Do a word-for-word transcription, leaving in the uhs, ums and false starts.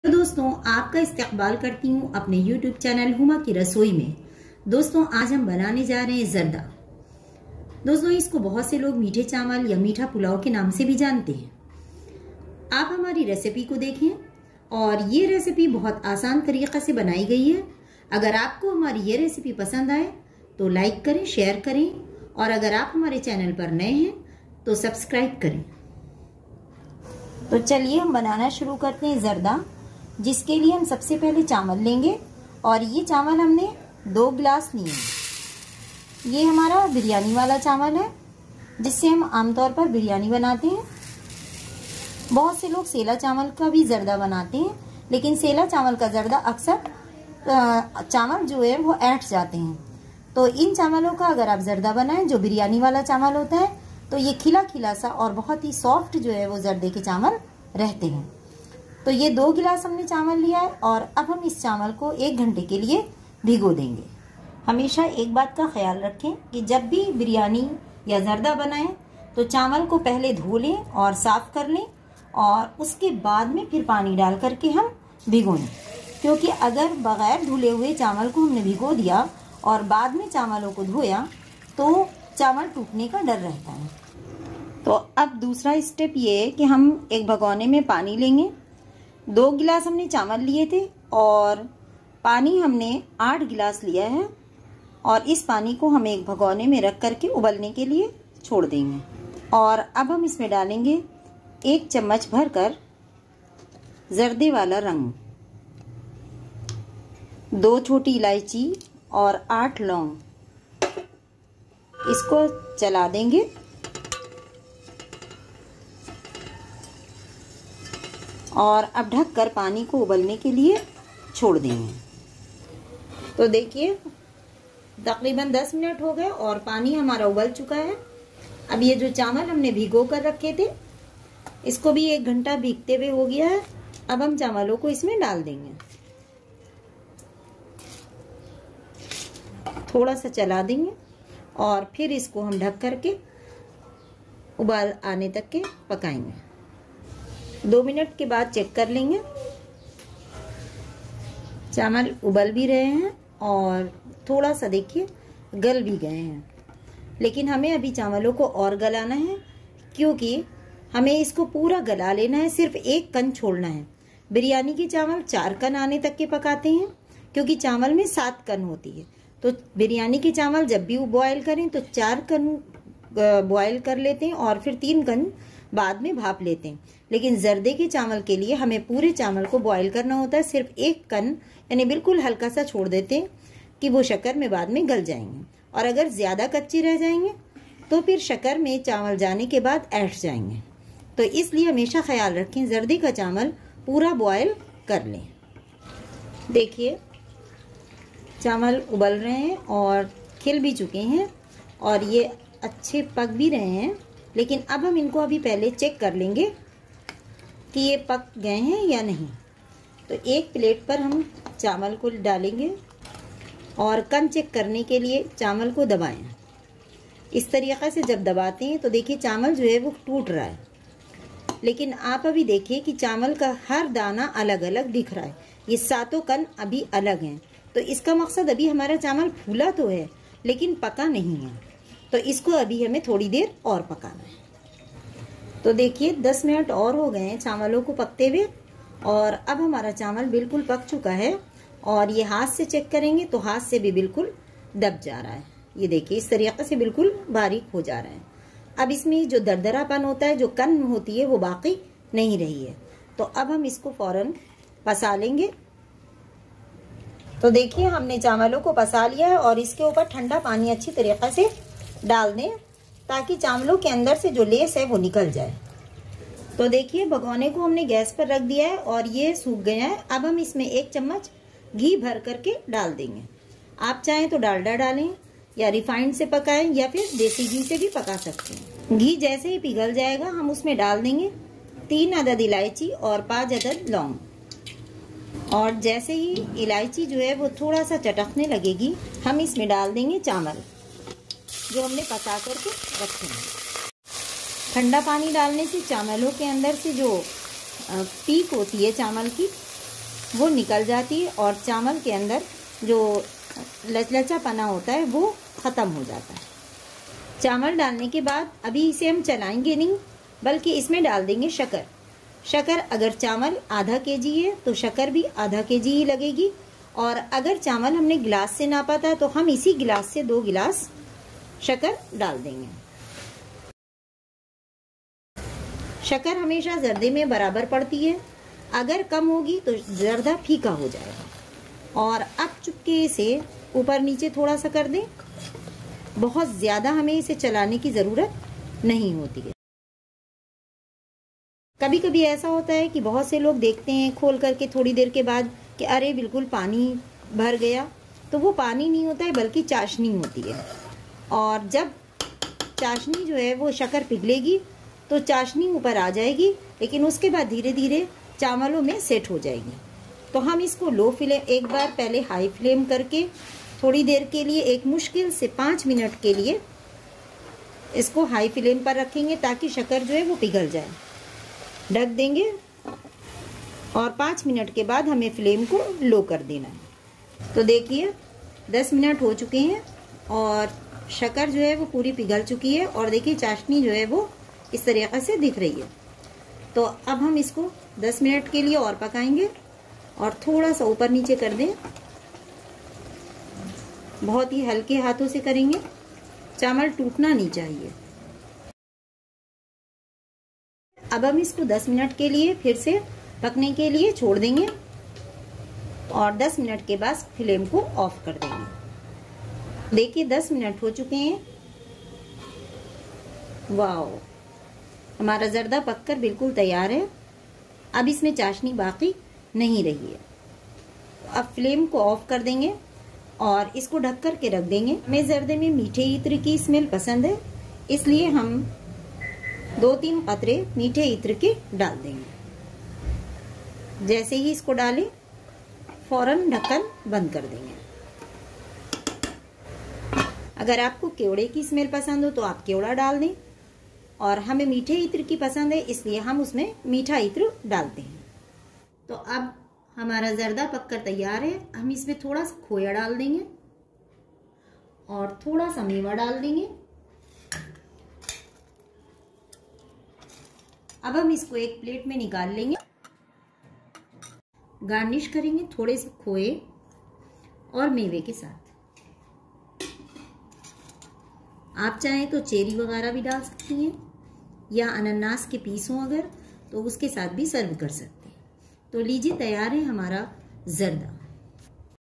दोस्तों, आपका इस्तकबाल करती हूँ अपने यूट्यूब चैनल हुमा की रसोई में। दोस्तों, आज हम बनाने जा रहे हैं जर्दा। दोस्तों, इसको बहुत से लोग मीठे चावल या मीठा पुलाव के नाम से भी जानते हैं। आप हमारी रेसिपी को देखें और ये रेसिपी बहुत आसान तरीक़े से बनाई गई है। अगर आपको हमारी ये रेसिपी पसंद आए तो लाइक करें, शेयर करें और अगर आप हमारे चैनल पर नए हैं तो सब्सक्राइब करें। तो चलिए हम बनाना शुरू करते हैं जर्दा, जिसके लिए हम सबसे पहले चावल लेंगे और ये चावल हमने दो गिलास लिए हैं। ये हमारा बिरयानी वाला चावल है जिससे हम आमतौर पर बिरयानी बनाते हैं। बहुत से लोग सेला चावल का भी जर्दा बनाते हैं, लेकिन सेला चावल का जर्दा अक्सर चावल जो है वो ऐंठ जाते हैं। तो इन चावलों का अगर आप जर्दा बनाएं जो बिरयानी वाला चावल होता है तो ये खिला खिला सा और बहुत ही सॉफ्ट जो है वो जर्दे के चावल रहते हैं। तो ये दो गिलास हमने चावल लिया है और अब हम इस चावल को एक घंटे के लिए भिगो देंगे। हमेशा एक बात का ख्याल रखें कि जब भी बिरयानी या जर्दा बनाएं तो चावल को पहले धो लें और साफ कर लें और उसके बाद में फिर पानी डाल करके हम भिगोएं, क्योंकि अगर बगैर धुले हुए चावल को हमने भिगो दिया और बाद में चावलों को धोया तो चावल टूटने का डर रहता है। तो अब दूसरा स्टेप ये है कि हम एक भगोने में पानी लेंगे। दो गिलास हमने चावल लिए थे और पानी हमने आठ गिलास लिया है और इस पानी को हम एक भगोने में रख करके उबलने के लिए छोड़ देंगे। और अब हम इसमें डालेंगे एक चम्मच भरकर जर्दे वाला रंग, दो छोटी इलायची और आठ लौंग। इसको चला देंगे और अब ढक कर पानी को उबलने के लिए छोड़ देंगे। तो देखिए तकरीबन दस मिनट हो गए और पानी हमारा उबल चुका है। अब ये जो चावल हमने भिगो कर रखे थे इसको भी एक घंटा भीगते हुए हो गया है। अब हम चावलों को इसमें डाल देंगे, थोड़ा सा चला देंगे और फिर इसको हम ढक करके उबाल आने तक के पकाएंगे। दो मिनट के बाद चेक कर लेंगे। चावल उबल भी रहे हैं और थोड़ा सा देखिए गल भी गए हैं, लेकिन हमें अभी चावलों को और गलाना है, क्योंकि हमें इसको पूरा गला लेना है। सिर्फ एक कन छोड़ना है। बिरयानी के चावल चार कन आने तक के पकाते हैं, क्योंकि चावल में सात कन होती है। तो बिरयानी के चावल जब भी बॉयल करें तो चार कन बॉयल कर लेते हैं और फिर तीन कन बाद में भाप लेते हैं। लेकिन जर्दे के चावल के लिए हमें पूरे चावल को बॉयल करना होता है। सिर्फ एक कन यानी बिल्कुल हल्का सा छोड़ देते हैं कि वो शक्कर में बाद में गल जाएंगे, और अगर ज़्यादा कच्चे रह जाएंगे तो फिर शक्कर में चावल जाने के बाद ऐंठ जाएंगे। तो इसलिए हमेशा ख्याल रखें जर्दे का चावल पूरा बॉयल कर लें। देखिए चावल उबल रहे हैं और खिल भी चुके हैं और ये अच्छे पक भी रहे हैं, लेकिन अब हम इनको अभी पहले चेक कर लेंगे कि ये पक गए हैं या नहीं। तो एक प्लेट पर हम चावल को डालेंगे और कन चेक करने के लिए चावल को दबाएं। इस तरीक़े से जब दबाते हैं तो देखिए चावल जो है वो टूट रहा है, लेकिन आप अभी देखिए कि चावल का हर दाना अलग अलग दिख रहा है। ये सातों कन अभी अलग हैं। तो इसका मकसद अभी हमारा चावल फूला तो है लेकिन पका नहीं है। तो इसको अभी हमें थोड़ी देर और पकाना है। तो देखिए दस मिनट और हो गए हैं चावलों को पकते हुए और अब हमारा चावल बिल्कुल पक चुका है। और ये हाथ से चेक करेंगे तो हाथ से भी बिल्कुल दब जा रहा है। ये देखिए इस तरीके से बिल्कुल बारीक हो जा रहा है। अब इसमें जो दरदरापन होता है, जो कन होती है, वो बाकी नहीं रही है। तो अब हम इसको फौरन पसा लेंगे। तो देखिए हमने चावलों को पसा लिया है और इसके ऊपर ठंडा पानी अच्छी तरीके से डाल दें ताकि चावलों के अंदर से जो लेस है वो निकल जाए। तो देखिए भगोने को हमने गैस पर रख दिया है और ये सूख गया है। अब हम इसमें एक चम्मच घी भर करके डाल देंगे। आप चाहें तो डालडा डालें या रिफाइंड से पकाएं या फिर देसी घी से भी पका सकते हैं। घी जैसे ही पिघल जाएगा हम उसमें डाल देंगे तीन अदद इलायची और पाँच अदद लौंग। और जैसे ही इलायची जो है वो थोड़ा सा चटकने लगेगी हम इसमें डाल देंगे चावल जो हमने पका करके रखे हैं। ठंडा पानी डालने से चावलों के अंदर से जो पीक होती है चावल की वो निकल जाती है और चावल के अंदर जो लचलचापना होता है वो ख़त्म हो जाता है। चावल डालने के बाद अभी इसे हम चलाएंगे नहीं, बल्कि इसमें डाल देंगे शक्कर। शक्कर अगर चावल आधा के जी है तो शक्कर भी आधा के जी ही लगेगी, और अगर चावल हमने गिलास से नापा था तो हम इसी गिलास से दो गिलास शक्कर डाल देंगे। शक्कर हमेशा जर्दे में बराबर पड़ती है, अगर कम होगी तो जर्दा फीका हो जाएगा। और अब चुपके से ऊपर नीचे थोड़ा सा कर दें, बहुत ज़्यादा हमें इसे चलाने की ज़रूरत नहीं होती है। कभी कभी ऐसा होता है कि बहुत से लोग देखते हैं खोल करके थोड़ी देर के बाद कि अरे बिल्कुल पानी भर गया, तो वो पानी नहीं होता है बल्कि चाशनी होती है। और जब चाशनी जो है वो शक्कर पिघलेगी तो चाशनी ऊपर आ जाएगी, लेकिन उसके बाद धीरे धीरे चावलों में सेट हो जाएगी। तो हम इसको लो फ्लेम, एक बार पहले हाई फ्लेम करके थोड़ी देर के लिए, एक मुश्किल से पाँच मिनट के लिए इसको हाई फ्लेम पर रखेंगे ताकि शक्कर जो है वो पिघल जाए। ढक देंगे और पाँच मिनट के बाद हमें फ्लेम को लो कर देना है। तो देखिए दस मिनट हो चुके हैं और शक्कर जो है वो पूरी पिघल चुकी है, और देखिए चाशनी जो है वो इस तरीके से दिख रही है। तो अब हम इसको दस मिनट के लिए और पकाएंगे और थोड़ा सा ऊपर नीचे कर दें। बहुत ही हल्के हाथों से करेंगे, चावल टूटना नहीं चाहिए। अब हम इसको दस मिनट के लिए फिर से पकने के लिए छोड़ देंगे और दस मिनट के बाद फ्लेम को ऑफ कर देंगे। देखिए दस मिनट हो चुके हैं। वाओ, हमारा जर्दा पककर बिल्कुल तैयार है। अब इसमें चाशनी बाकी नहीं रही है। अब फ्लेम को ऑफ कर देंगे और इसको ढक कर के रख देंगे। हमें जर्दे में मीठे इत्र की स्मेल पसंद है, इसलिए हम दो तीन कतरे मीठे इत्र के डाल देंगे। जैसे ही इसको डालें फौरन ढक्कन बंद कर देंगे। अगर आपको केवड़े की स्मेल पसंद हो तो आप केवड़ा डाल दें, और हमें मीठे इत्र की पसंद है इसलिए हम उसमें मीठा इत्र डालते हैं। तो अब हमारा जर्दा पककर तैयार है। हम इसमें थोड़ा सा खोया डाल देंगे और थोड़ा सा मेवा डाल देंगे। अब हम इसको एक प्लेट में निकाल लेंगे। गार्निश करेंगे थोड़े से खोए और मेवे के साथ। आप चाहें तो चेरी वगैरह भी डाल सकती हैं, या अनानास के पीस हों अगर, तो उसके साथ भी सर्व कर सकते हैं। तो लीजिए तैयार है हमारा जर्दा।